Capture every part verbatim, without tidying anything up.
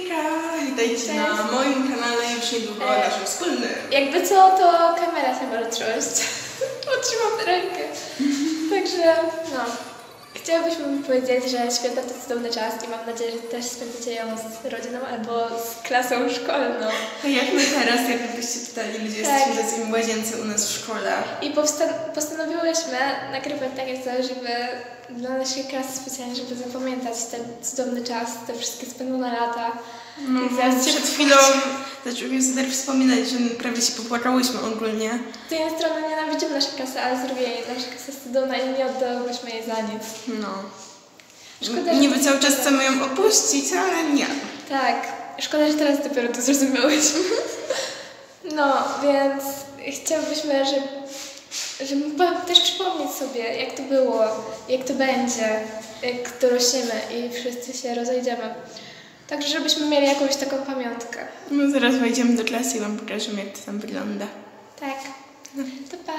Hejka! Witajcie na moim kanale, już niedługo e, naszym wspólnym. Jakby co, to kamera się może trząść. Otrzymam rękę. Także, no. Chciałabyśmy powiedzieć, że święta to cudowny czas i mam nadzieję, że też spędzicie ją z rodziną albo z klasą szkolną. Tak jak my teraz, jakbyście pytali, ludzie tak. Jesteśmy tacy w łazience u nas w szkole. I postanowiłyśmy nagrywać takie coś, żeby dla naszej klasy specjalnie, żeby zapamiętać ten cudowny czas, te wszystkie spędzone lata. No, I przed chwilą zaczęłyśmy sobie wspominać, że prawie się popłakałyśmy ogólnie. Z jednej strony nienawidzimy naszej klasy, ale z drugiej nasza klasa jest cudowna i nie oddałybyśmy jej za nic. No. Szkoda, niby cały czas chcemy ją opuścić, ale nie. Tak. Szkoda, że teraz dopiero to zrozumiałyśmy. No, więc chciałybyśmy, żeby, żeby też przypomnieć sobie, jak to było, jak to będzie, jak dorośniemy i wszyscy się rozejdziemy. Także żebyśmy mieli jakąś taką pamiątkę. No zaraz wejdziemy do klasy i wam pokażemy, jak to tam wygląda. Tak. No. To pa.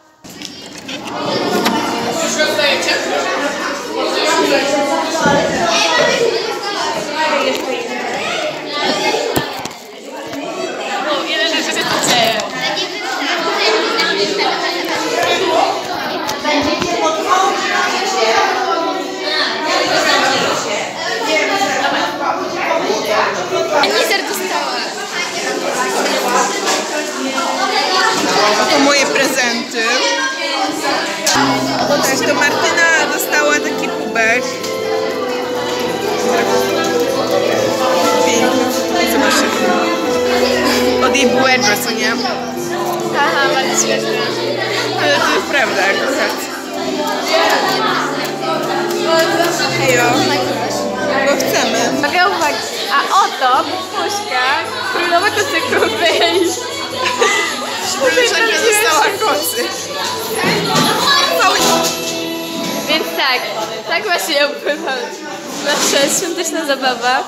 Już rozdajecie? No, ile rzeczy się tu dzieje. Anizer dostała. Oto moje prezenty. Też to Martyna dostała taki kubek. Piękny. Zobaczcie. Od jej byłego, co nie? Aha, bardzo świetnie. Ale to jest prawda akurat. Hejo. Bo chcemy. Uwaga, uwaga. A oto puszka królowego cyklu wyjść. Szpuleczka dostała kocy. Więc tak, tak właśnie opływa nasza świąteczna zabawa.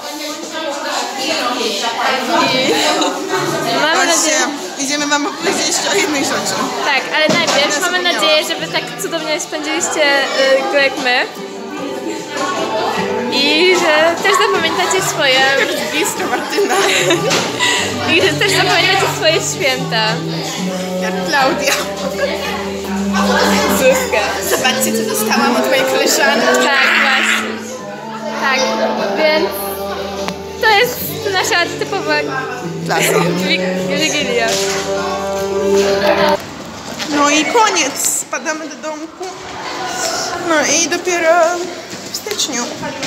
I mamy nadzieję... Idziemy wam opowiedzieć jeszcze o jednej rzeczy. Tak, ale najpierw mamy nadzieję, że wy tak cudownie spędziliście y, go jak my. I że też zapamiętacie swoje... Jak blisko Martyna. I że też zapamiętacie swoje święta. Jak Klaudia. Zuzka. Zobaczcie, co dostałam od mojej koleżanki. Tak, właśnie. Tak, więc to jest nasza typowa klasa. Wigilia. No i koniec. Spadamy do domku. No i dopiero w styczniu.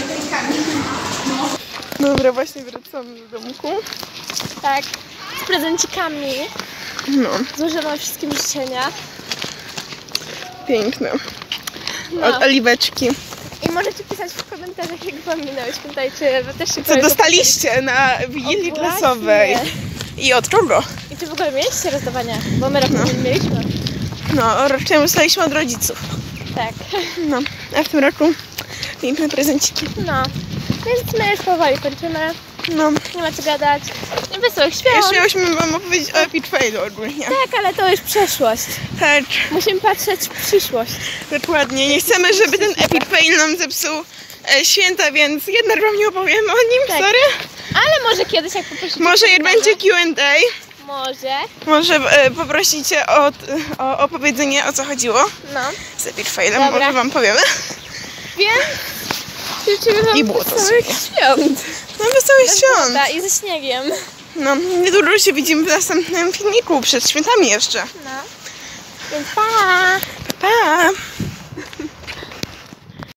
Dobra, właśnie wracamy do domku. Tak, z prezencikami. No. Złożyłam wszystkim życzenia. Piękne. No. Od Oliweczki. I możecie pisać w komentarzach, jak wam minęły święta i czy wy też się Co dostaliście na Wigilii Klasowej. I od kogo? I czy w ogóle mieliście rozdawania? Bo my rok no. nie mieliśmy. No, rocznie dostaliśmy od rodziców. Tak. No, a w tym roku piękne prezenciki. No, więc my już powoli kończymy. No. Nie ma co gadać. Nie wesołych świąt. Jeszcze miałyśmy wam opowiedzieć o Epic Failu ogólnie. Tak, ale to już przeszłość. Tak. Musimy patrzeć w przyszłość. Dokładnie. Nie chcemy, żeby ten Epic Fail nam zepsuł e, święta, więc jednak wam nie opowiemy o nim, tak. sorry. Ale może kiedyś, jak poprosicie... Może jak będzie Q and A. Może. Może e, poprosicie o, o opowiedzenie, o co chodziło. No. Z Epic Failem. Dobra. Może wam powiemy. Więc życzymy wam I było to wesołych świąt. No wesołych świąt. I ze śniegiem. No, niedługo się widzimy w następnym filmiku, przed świętami jeszcze. No. Więc pa!